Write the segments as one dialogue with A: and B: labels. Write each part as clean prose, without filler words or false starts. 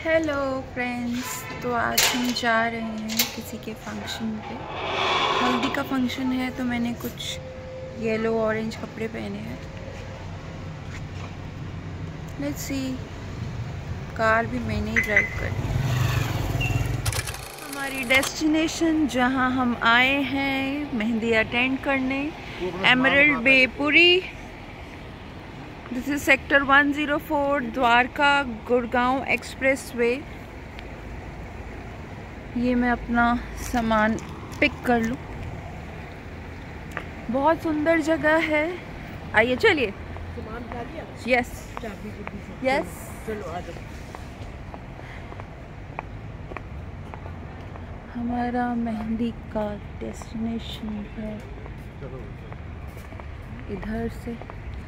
A: Hello friends, तो आज हम जा रहे हैं किसी के फंक्शन पे। हल्दी का फंक्शन है तो मैंने कुछ येलो ऑरेंज कपड़े पहने हैं। Let's see. कार भी मैंने ही ड्राइव करनी है। हमारी डेस्टिनेशन जहां हम आए हैं मेहंदी अटेंड करने, Emerald Bay Puri. This is sector 104 Dwarka Gurgaon express way. ये मैं अपना सामान पिक कर लूँ। बहुत सुंदर जगह है। आइए चलिए। Yes yes.
B: चलो आ जाओ।
A: हमारा मेहंदी का डेस्टिनेशन है इधर से।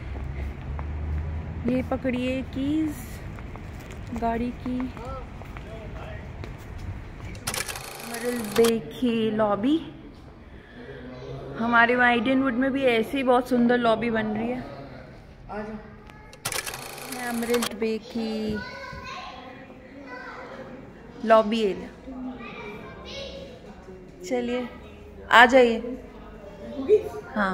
A: ये पकड़िए कीज गाड़ी की। एमरल्ड बे की लॉबी। हमारे वहाँ ईडनवुड में भी ऐसी ही बहुत सुंदर लॉबी बन रही है।
B: आ जाओ।
A: एमरल्ड बे की लॉबी एरिया। चलिए आ जाइए। हाँ,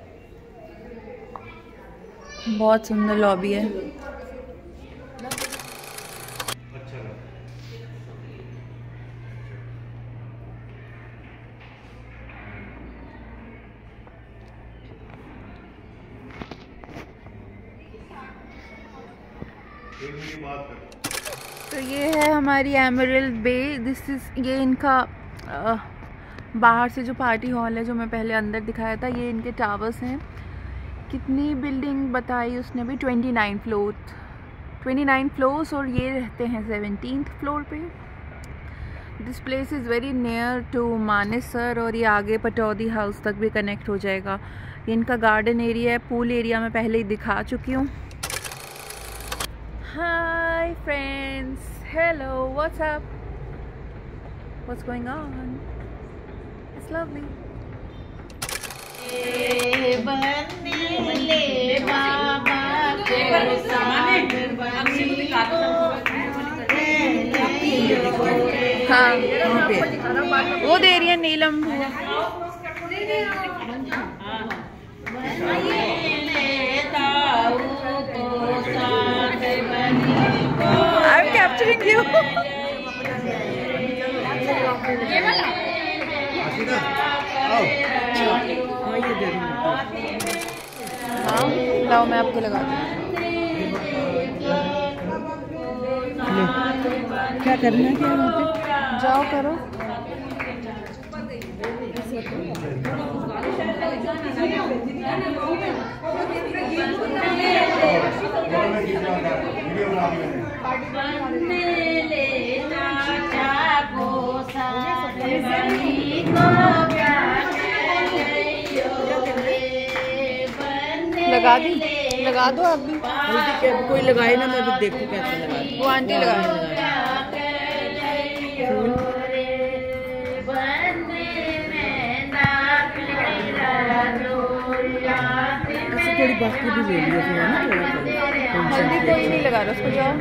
A: बहुत सुंदर लॉबी है। तो ये है हमारी एमरल्ड बे। ये इनका बाहर से जो पार्टी हॉल है, जो मैं पहले अंदर दिखाया था, ये इनके टावर्स हैं। कितनी बिल्डिंग बताई उसने भी? 29 फ्लोर्स और ये रहते हैं 17th फ्लोर पे। This place is very near to Manesar और ये आगे पटौदी हाउस तक भी कनेक्ट हो जाएगा। ये इनका गार्डन एरिया है। पूल एरिया मैं पहले ही दिखा चुकी हूँ। Hi friends, hello, what's up, what's going on? It's lovely. हाँ, वो दे रही है नीलम। I'm capturing you. हाँ, लाओ मैं आपको लगा दूँ।
B: क्या करना है? क्या वहाँ पे
A: जाओ करो। लगा दी, लगा दो आप भी।
B: कोई लगाए ना, मैं भी देखूं कैसे लगा।
A: वो आंटी लगा।
B: थोड़ी बाकी भी ले लिया फिर ना।
A: हल्दी कोई नहीं लगा रहा, उसको जाओ।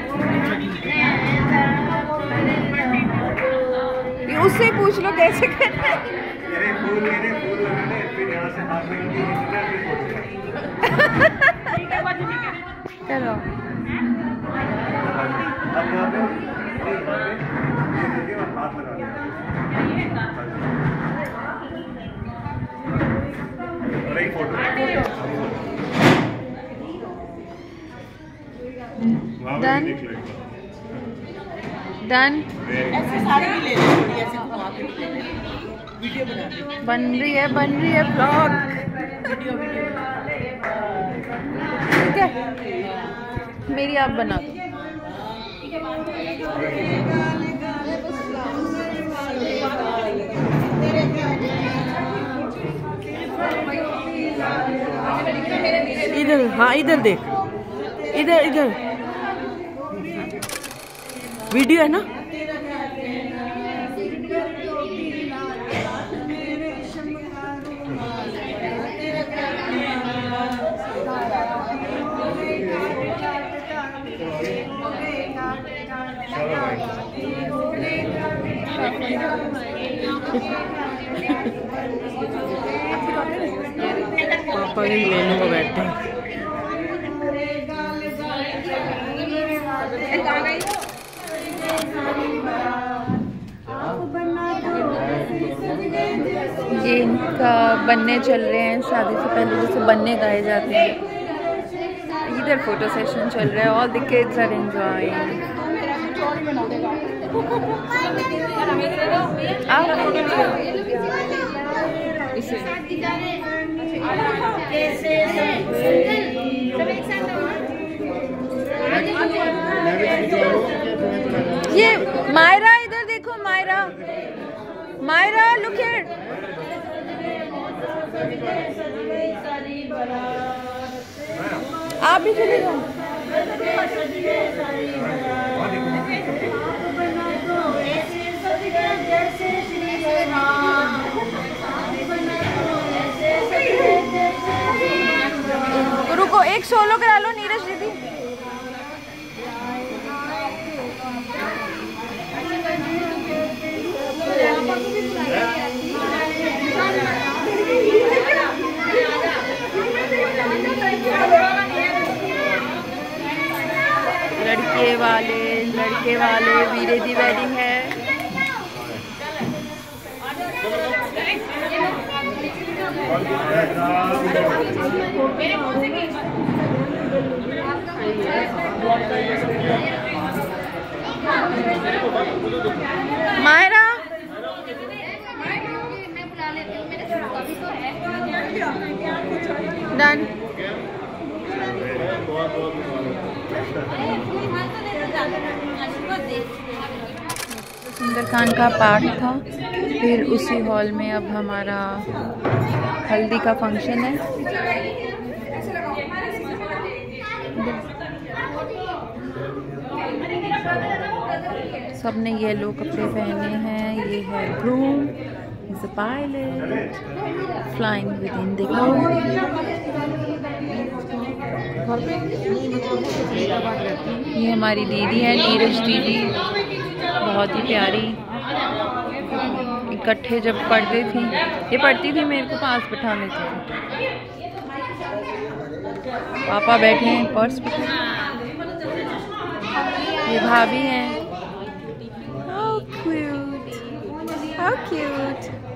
A: ये उससे पूछ लो कैसे करना है। चलो डन डन।
B: ऐसे साड़ी भी ले ले, थोड़ी ऐसे घुमा के भी ले ले। वीडियो बना दे।
A: बन रही है ब्लॉग।
B: वीडियो
A: ठीक है, मेरी आप बना दो।
B: इधर, हाँ इधर देख, इधर इधर वीडियो है ना। पापा भी लेने को बैठे हैं।
A: ये इनका बनने चल रहे हैं, शादी से पहले जैसे बनने गाए जाते हैं। इधर फोटो सेशन चल रहा है। All the kids are enjoying. ये मायरा, इधर देखो मायरा, मायरा लुक हियर। आप भी चले जाओ। रुको, एक सोलो करा लो नीरज दीदी। लड़के वाले वीरे दी वेडिंग है। मायरा डन। सुंदरकांड का पाठ था, फिर उसी हॉल में अब हमारा हल्दी का फंक्शन है। सबने येलो कपड़े पहने हैं। ये है groom, is a pilot flying with IndiGo. ये हमारी दीदी है नीरज दीदी, बहुत ही प्यारी। इकट्ठे जब पढ़ते थी, ये पढ़ती थी, मेरे को पास बैठा लेती थी। पापा बैठे हैं पर्स पे। ये भाभी हैं। How cute, how cute।